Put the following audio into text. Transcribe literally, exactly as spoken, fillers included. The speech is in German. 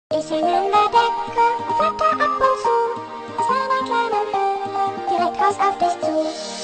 Ich hänge an der Decke und flatter ab und zu aus einer kleinen Höhle direkt raus auf dich zu.